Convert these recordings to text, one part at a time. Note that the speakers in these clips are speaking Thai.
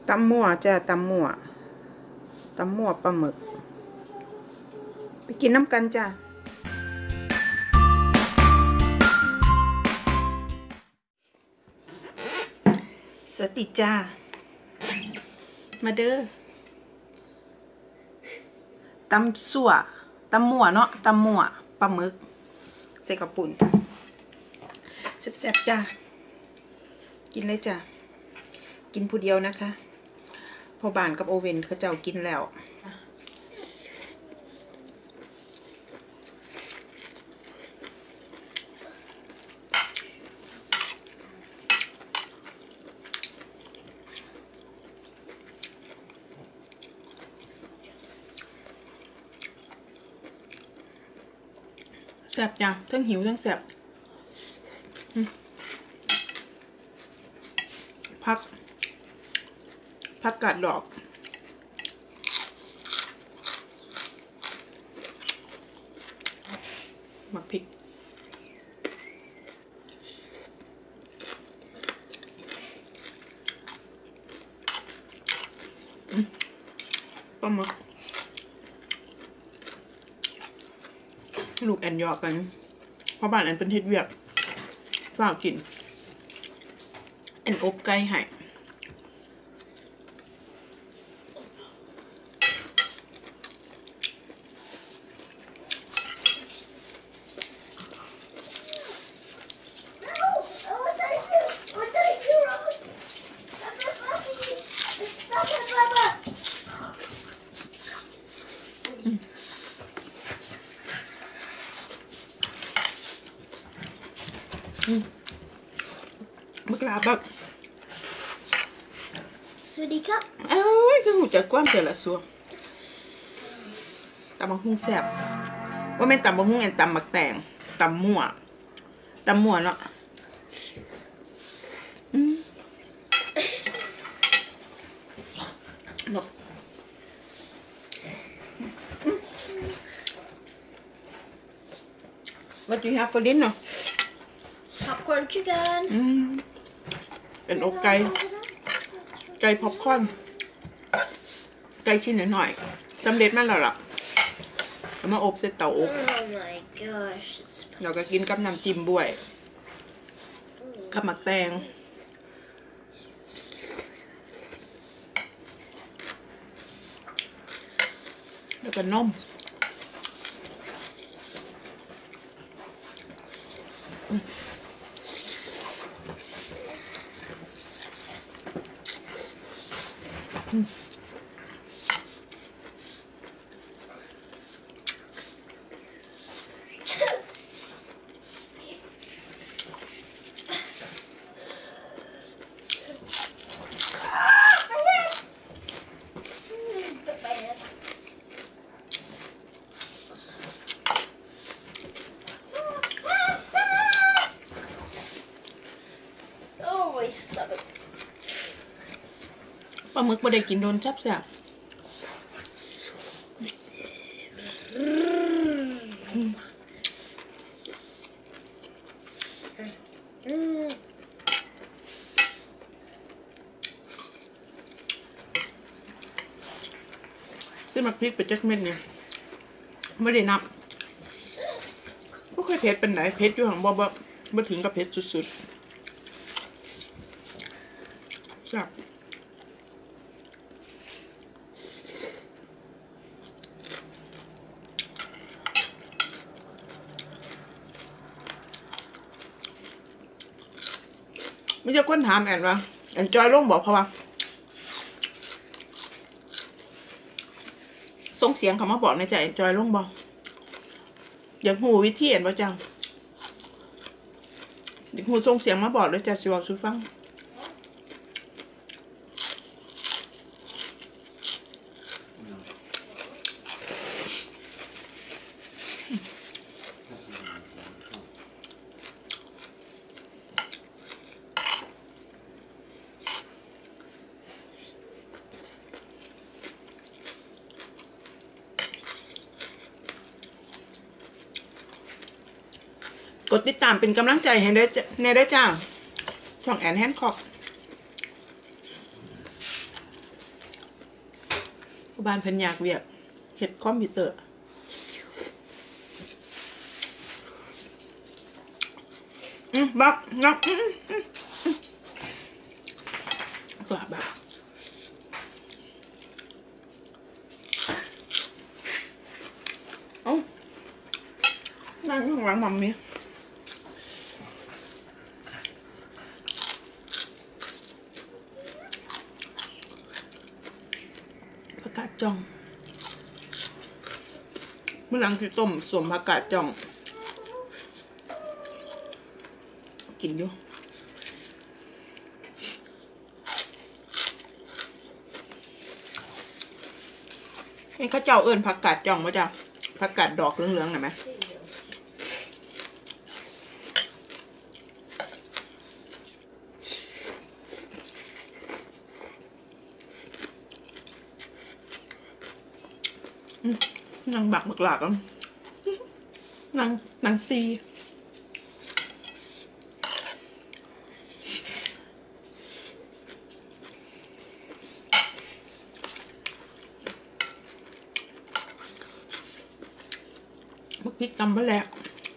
ตำมั่วจ้าตำมั่วปลาหมึกไปกินน้ำกันจ้าสติจ้ามาเด้อตำสั่วตำมั่วเนาะตำมั่วปลาหมึกใส่กระปุ่นแซ่บๆจ้ากินเลยจ้ากินผู้เดียวนะคะพอบ้านกับโอเว่นเขาเจ้ากินแล้วแซ่บจ้ะทั้งหิวทั้งแซ่บพักกาดดอกหมักพริกปลาหมึกลูกแอนยอกกันเพราะบ้านแอนเป็นเฮ็ดเวียกฝากกินแอนอบไก่ให้มึกลาบักสวัสดีครับเอ้ยคือหูจักความแต่ละส่วนตำบักหุ่งแซ่บว่าแม่นตำบักหุ่งแอนตำบักแตงตำมั่วเนาะWhat do you have for dinner? Popcorn chicken เป็นอกไก่พ็อปคอร์นไก่ชิ้นหน่อยๆสำเร็จมาแล้วล่ะเอามาอบใส่เตาอบ Oh my gosh เราก็กินกับน้ำจิ้มบ้วยกับหมักแตงแล้วก็นมปลาหมึกไม่ได้กินโดนจับแซ่บซื้อมาพริกไปจักเม็ดเนี่ยไม่ได้นับไม่เคยเผ็ดเป็นไหนเผ็ดอยู่ห่างบ่ถึงกับเผ็ดสุดๆแซ่บไม่ใช่คนถามแอนว่าแอนจอยลงบอกเพราะว่าส่งเสียงเขามาบอกในใจแอนจอยลงบอกอยากหูวิธีแอนว่าจังอยากหูส่งเสียงมาบอกเลยจ้ะสิบอกสุฟังกดติดตามเป็นกำลังใจให้ได้จ้าช่องแอนแฮนด์คอกบ้านเพิ่นอยากเวียกเฮ็ดคอมพิวเตอร์บักงับตัวบักเอ้านั่งข้างหลังมัมมี่ผักกาดจ่องเมื่อหลังที่ต้มสวมผักกาดจ่องกินอยู่ให้เขาเจ้าเอิญผักกาดจ่องมาจ้ะผักกาดดอกเหลืองๆหน่อยไหมนางบักหลากอ่ะนางตีมักพริกตำบะแหลก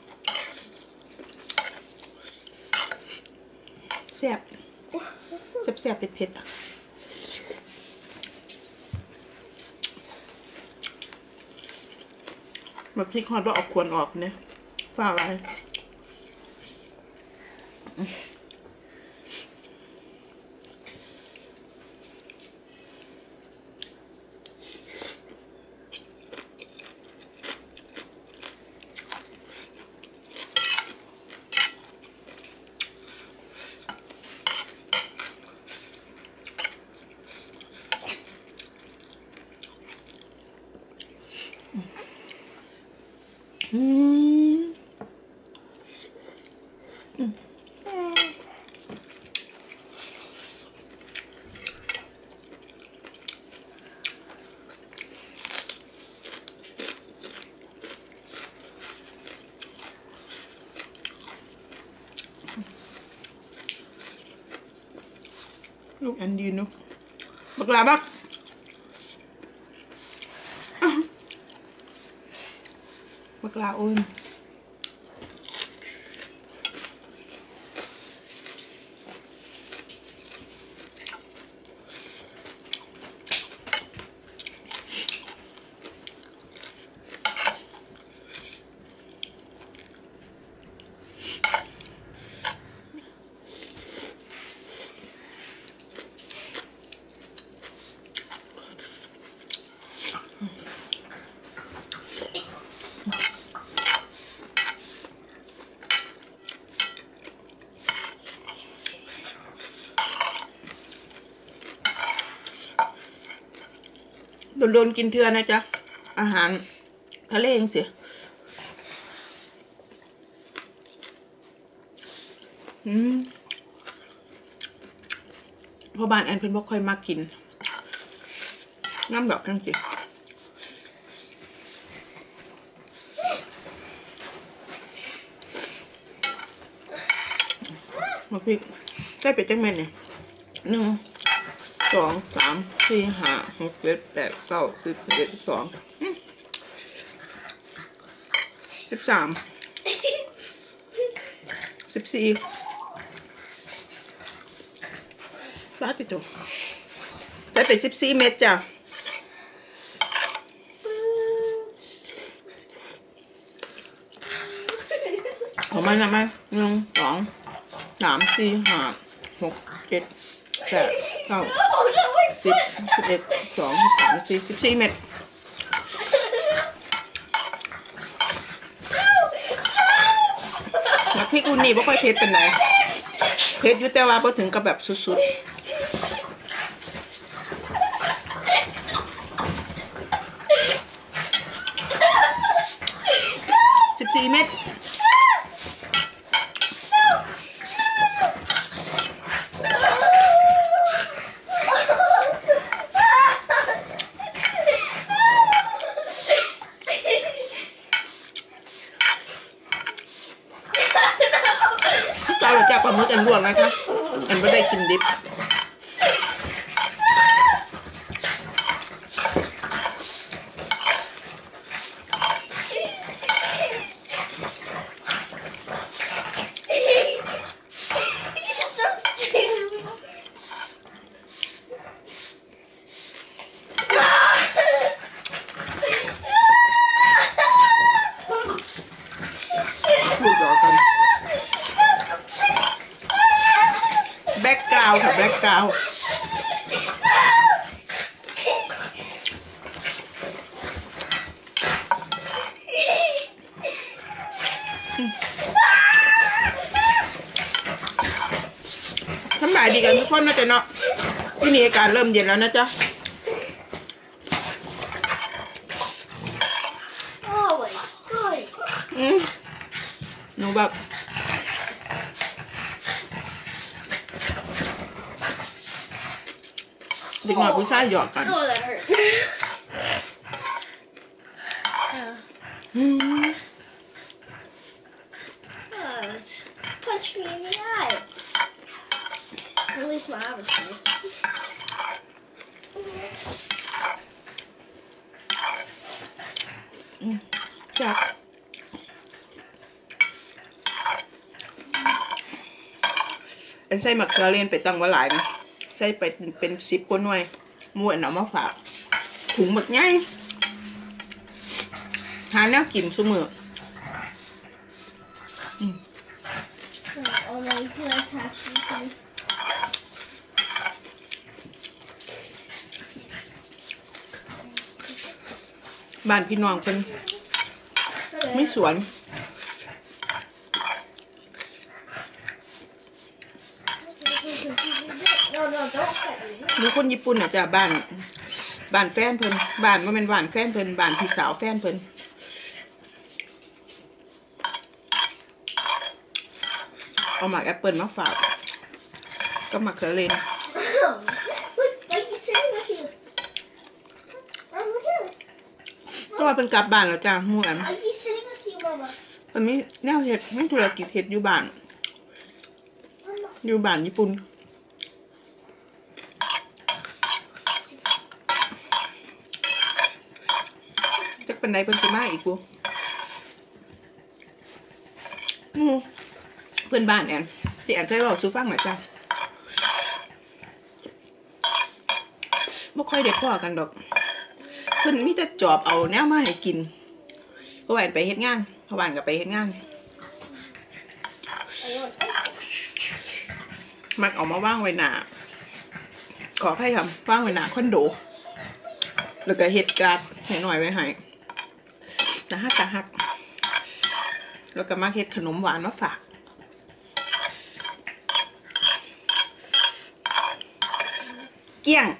แซ่บแซ่บเผ็ดมักพริกฮอดว่าออกควรออกเนี่ยฝ้าอะไรลูกแอนดีนุบักลาบักบักลาอุ่นโดนกินเทื่อนะจ๊ะอาหารทะเลยังเสียพอบ้านแอนเพิ่นบ่ค่อยมากินน้ำดอกจังสิมาพริกใส่ไปจังแม่นเนี่ย1 2 3 4 5 6 7 8 9 10 11 12 13 14ปลาติดตัวใส่ไป14 เม็ดจ้ะเอามานะมา1 2 3 4 5 6 7 8 9 10 11 12 13 14 เม็ดแล้วพริกอุ่นนี่ไม่ค่อยเผ็ดเป็นไรเผ็ดอยู่แต่ว่าพอถึงกับแบบสุดๆ14 เม็ดเราจะปลาหมึกอันลวกนะคะอันไม่ได้กินดิบาวค่ะแบล็กกราวทำลายดีกันทุกคนนะจ๊ะเนาะที่นี่อากาศเริ่มเย็นแล้วนะจ๊ะ Oh my god. หนูแบบเด็กหน่อยผู้ชายหยอกกัน Oh, that hurt. Punch me in the eye. At least my eye was nice. จับอันใส่หมักกระเรียนไปตั้งไว้หลายนะใส่ไปเป็น10 กว่าหน่วยมวนเอามาฝากถุงหมึกง่ายหาแนวกินซุมื้อ Oh no, he's gonna attack me. บ้านพี่น้องเพิ่นไม่สวน No, don't cut me. มีคนญี่ปุ่นอ่ะจ้ะบ้านแฟนเพิ่นบ้านบ่แม่นบ้านแฟนเพิ่นบ้านพี่สาวแฟนเพิ่นเอาหมากแอปเปิลมาฝากก็หมากกระเรียน Look, like he's sitting with you. Look at it. ก็ว่าเพิ่นกลับบ้านแล้วจ้ะหมู่อัน Like he's sitting with you, Mama. เพิ่นมีแนวเฮ็ดมีธุรกิจเฮ็ดอยู่บ้าน Mama. อยู่บ้านญี่ปุ่นจักปานใดเพิ่นสิมาอีกบ่เพื่อนบ้านแอนที่แอนเคยเล่าสู่ฟังหน่อยจ้ะไม่ค่อยได้พ้อกันดอกเพิ่นมีแต่จอบเอาแนวมาให้กินเพราะว่าแอนไปเฮ็ดงานเพราะว่าแอนก็ไปเฮ็ดงานมักเอามาว่างไว้หน้าขออภัยครับว่างไว้หน้าคอนโดแล้วก็เฮ็ดการ์ดให้หน่อยไว้ให้ตาฮักแล้วก็มาเฮ็ดขนมหวานมาฝากเกี้ยง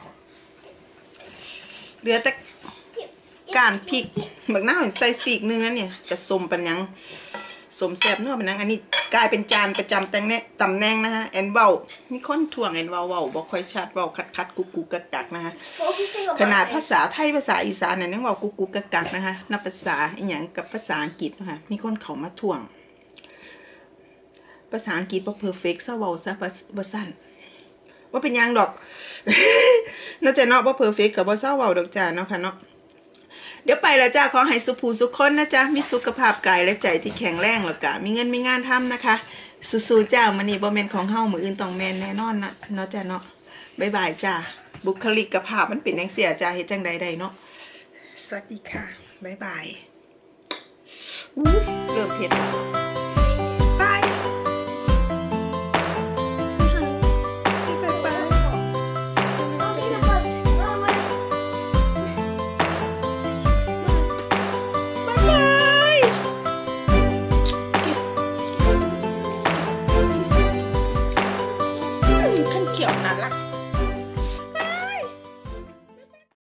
เหลือแต่การพริกบักหน้าใส่ซีกนึงนั่นเนี่ยจะสมปันยังสมแซ่บเนื้อปันยังอันนี้กลายเป็นจานประจำตำแหน่งนะฮะแอนเว้ามีคนถ่วงแอนเว้าบ่ค่อยชัดเว้าคัดกุกกักนะฮะ Focusing on ขนาดภาษาไทยภาษาอีสานเนี่ยยังเว้ากุกกักนะคะนับภาษาอีหยังกับภาษาอังกฤษนะคะมีคนเข้ามาถ่วงภาษาอังกฤษบ่เพอร์เฟกต์ซะเว้าซะบ่ซั่นว่าเป็นยังดอก น่าจะเนาะบ่เพอร์เฟกต์ก็บ่เซาเว้าดอกจ้าเนาะค่ะเนาะเดี๋ยวไปแล้วจ้าขอให้สุขสุขคนนะจ๊ะมีสุขภาพกายและใจที่แข็งแรงแล้วก็มีเงินมีงานทำนะคะสู้ๆจ้ามื้อนี้บ่แม่นของเฮามื้ออื่นต้องแม่นแน่นอนนะเนาะจ้าเนาะบ๊ายบายจ้าบุคลิกภาพมันเป็นจังเสียจ้าเฮ็ดจังใดได้เนาะสวัสดีค่ะบ๊ายบายเริ่มเผ็ดแล้ว